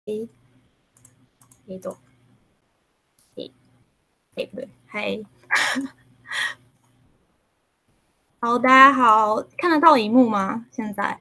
诶诶都诶诶不对，嗨，好，大家好，看得到荧幕吗？现在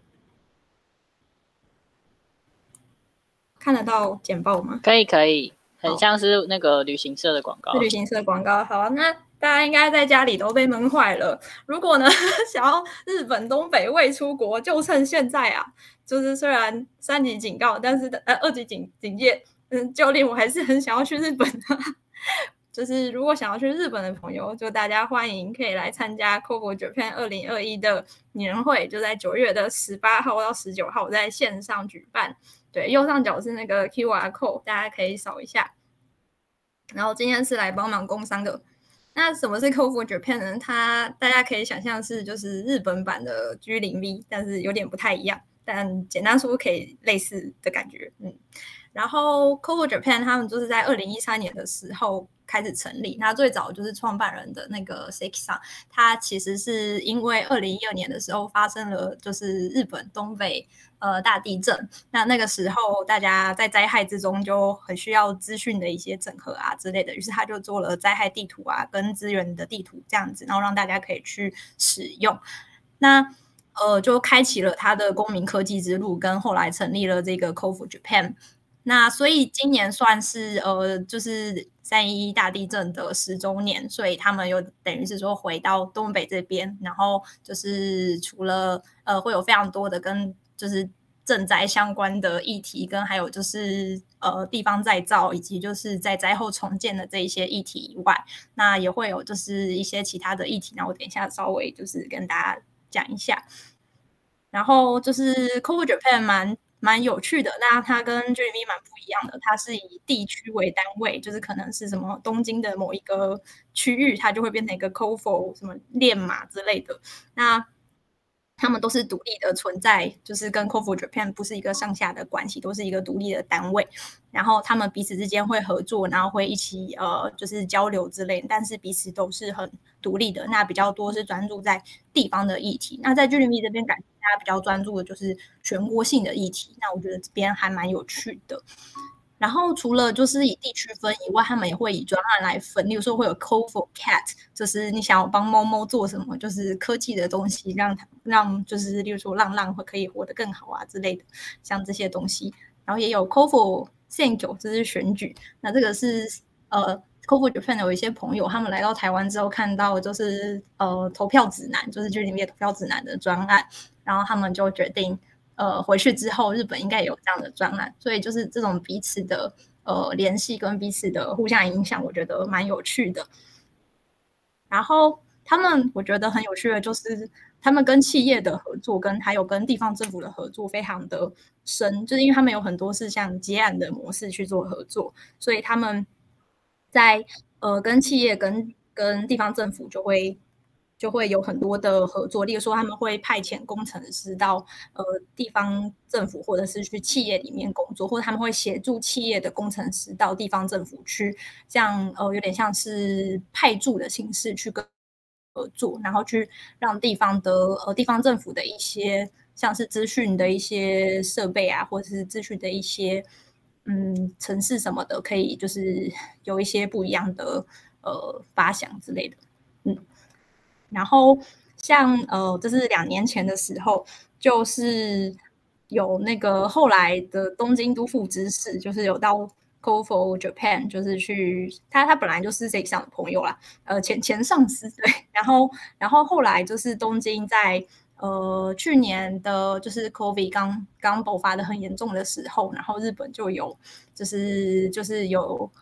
看得到简报吗？ 可以可以，很好， 像是那个旅行社的广告。 是旅行社广告。好，那大家应该在家里都被闷坏了。如果呢想要日本东北未出国，就趁现在啊！就是虽然3级警告，但是2级警戒，就令我还是很想要去日本的。就是如果想要去日本的朋友，就大家欢迎可以来参加 Coco Japan 2021的年会，就在9月的18号到19号在线上举办。对，右上角是那个 QR code，大家可以扫一下。然后今天是来帮忙工商的。那什么是 Coco Japan 呢？它大家可以想象是就是日本版的 G0V，但是有点不太一样，但简单说可以类似的感觉。然后 Coco Japan 他们就是在2013年的时候开始成立。那最早就是创办人的那个 Seki 他其实是因为2012年的时候发生了就是日本东北大地震，那个时候大家在灾害之中就很需要资讯的一些整合啊之类的，于是他就做了灾害地图啊跟资源的地图这样子，然后让大家可以去使用。那就开启了他的公民科技之路，跟后来成立了这个 Coco Japan。那所以今年算是就是311大地震的10周年，所以他们又等于是说回到东北这边，然后就是除了会有非常多的跟就是赈灾相关的议题，跟还有就是地方再造以及就是在灾后重建的这一些议题以外，那也会有就是一些其他的议题，那我等一下稍微就是跟大家讲一下。然后就是 Coco Japan 蛮有趣的，那它跟 JV 蛮不一样的，它是以地区为单位，就是可能是什么东京的某一个区域，它就会变成一个 COFO 什么练马之类的。那他们都是独立的存在，就是跟 COFO Japan 不是一个上下的关系，都是一个独立的单位。然后他们彼此之间会合作，然后会一起就是交流之类的，但是彼此都是很独立的。那比较多是专注在地方的议题。那在 GMV 这边感觉大家比较专注的就是全国性的议题。那我觉得这边还蛮有趣的。然后除了就是以地区分以外，他们也会以专案来分，例如说会有 Code for Cat，就是你想要帮猫猫做什么，就是科技的东西，让就是例如说让可以活得更好啊之类的，像这些东西。然后也有 Code for 选举，这是选举。那这个是Code for Japan 有一些朋友，他们来到台湾之后看到就是投票指南，就是剧里面投票指南的专案，然后他们就决定。回去之后，日本应该也有这样的专案，所以就是这种彼此的联系跟彼此的互相影响，我觉得蛮有趣的。然后他们我觉得很有趣的就是他们跟企业的合作，跟还有跟地方政府的合作非常的深，就是因为他们有很多是像接案的模式去做合作，所以他们在跟企业跟地方政府就会有很多的合作，例如说他们会派遣工程师到地方政府或者是去企业里面工作，或者他们会协助企业的工程师到地方政府去，这样有点像是派驻的形式去跟合作，然后去让地方的地方政府的一些像是资讯的一些设备啊，或者是资讯的一些城市什么的，可以就是有一些不一样的发想之类的，然后像这是2年前的时候，就是有那个后来的东京都副知事，就是有到 COFO Japan，就是去他本来就是这上的朋友啦，前上司对，然后后来就是东京在去年的就是 COVID 刚爆发的很严重的时候，然后日本就有就是有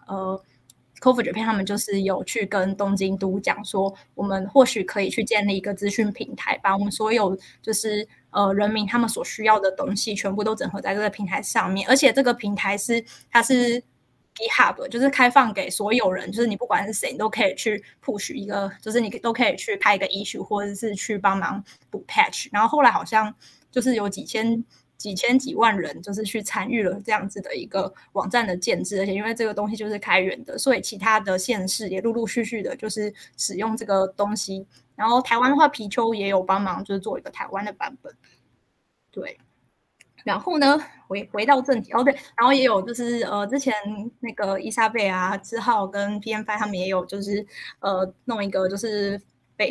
Cover Japan 他们就是有去跟东京都讲说，我们或许可以去建立一个资讯平台，把我们所有就是人民他们所需要的东西全部都整合在这个平台上面，而且这个平台它是 GitHub， 就是开放给所有人，就是你不管是谁，你都可以去 push 一个，就是你都可以去开一个 issue， 或者是去帮忙补 patch。然后后来好像就是有几千几万人就是去参与了这样子的一个网站的建制，而且因为这个东西就是开源的，所以其他的县市也陆陆续续的就是使用这个东西。然后台湾的话，皮丘也有帮忙，就是做一个台湾的版本。对， 然后呢，回到正题对，然后也有就是之前那个伊莎贝啊、志浩跟 PM5 他们也有就是弄一个就是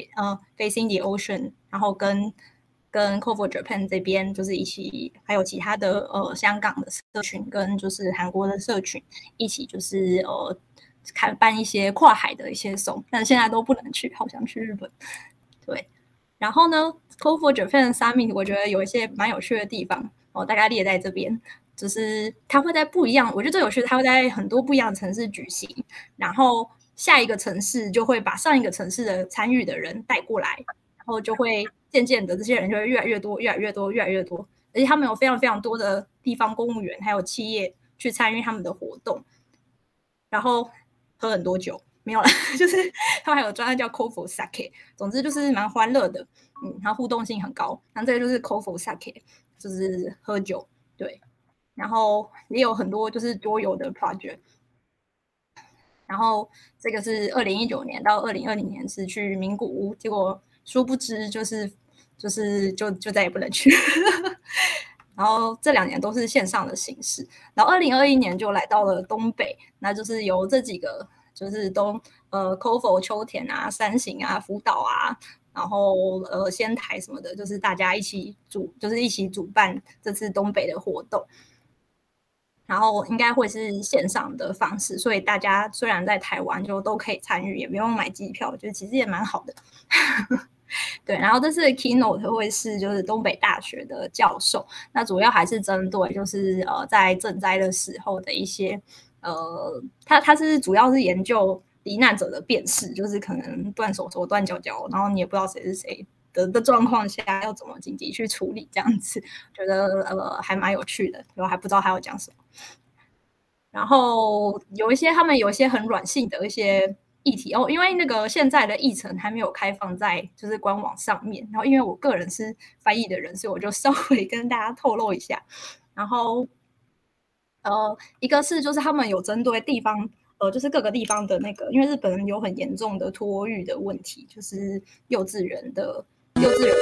facing the ocean， 然后跟 Code for Japan 这边就是一起，还有其他的香港的社群跟就是韩国的社群一起就是办一些跨海的一些松，但现在都不能去，好想去日本。对，然后呢 Code for Japan Summit 我觉得有一些蛮有趣的地方。大概列在这边，就是它会在不一样，我觉得最有趣的，它会在很多不一样的城市举行，然后下一个城市就会把上一个城市的参与的人带过来，然后就会渐渐的这些人就会越来越多，越来越多，越来越多，而且他们有非常非常多的地方公务员还有企业去参与他们的活动，然后喝很多酒。没有了，就是他们还有专案叫 Code for Sake， 总之就是蛮欢乐的，然后互动性很高。那这个就是 Code for Sake， 就是喝酒，对，然后也有很多就是桌游的 project。然后这个是2019年到2020年是去名古屋，结果殊不知就再也不能去。然后这2年都是线上的形式，然后2021年就来到了东北，那就是由这几个。就是Code for秋田啊、山形啊、福岛啊，然后仙台什么的，就是大家一起主办这次东北的活动，然后应该会是线上的方式，所以大家虽然在台湾就都可以参与，也不用买机票，我觉得其实也蛮好的。对，然后这次的 keynote 会是就是东北大学的教授，那主要还是针对就是在赈灾的时候的一些。他是主要是研究罹难者的辨识，就是可能断手手、断脚脚，然后你也不知道谁是谁的状况下，要怎么紧急去处理，这样子，觉得还蛮有趣的，我还不知道他要讲什么。然后他们有一些很软性的一些议题因为那个现在的议程还没有开放在就是官网上面，然后因为我个人是翻译的人，所以我就稍微跟大家透露一下，然后。一个是就是他们有针对地方，就是各个地方的那个，因为日本人有很严重的托育的问题，就是幼稚园的，然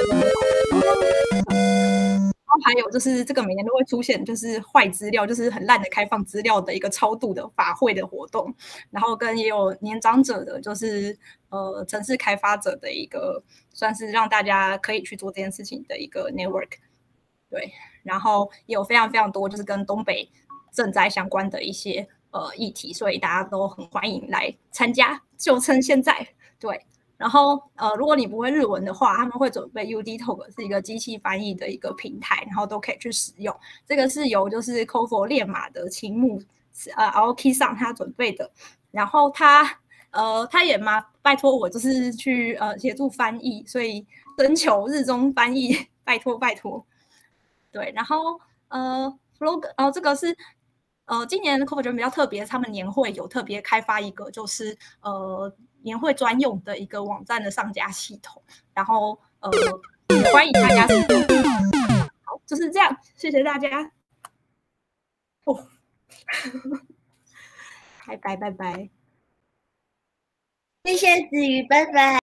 后还有就是这个每年都会出现就是坏资料，就是很烂的开放资料的一个超度的法会的活动，然后跟也有年长者的，就是城市开发者的一个算是让大家可以去做这件事情的一个 network， 对，然后也有非常非常多就是跟东北。赈灾相关的一些议题，所以大家都很欢迎来参加，就趁现在。对，然后如果你不会日文的话，他们会准备 UDTalk 是一个机器翻译的一个平台，然后都可以去使用。这个是由就是 Code for 练马的青木Aoki 上他准备的，然后他也拜托我就是去协助翻译，所以征求日中翻译，拜托拜托。对，然后这个是。今年 Code for Japan 比较特别，他们年会有特别开发一个，就是年会专用的一个网站的上架系统，然后欢迎大家。好，就是这样，谢谢大家。拜拜拜拜， 谢谢子瑜，拜拜。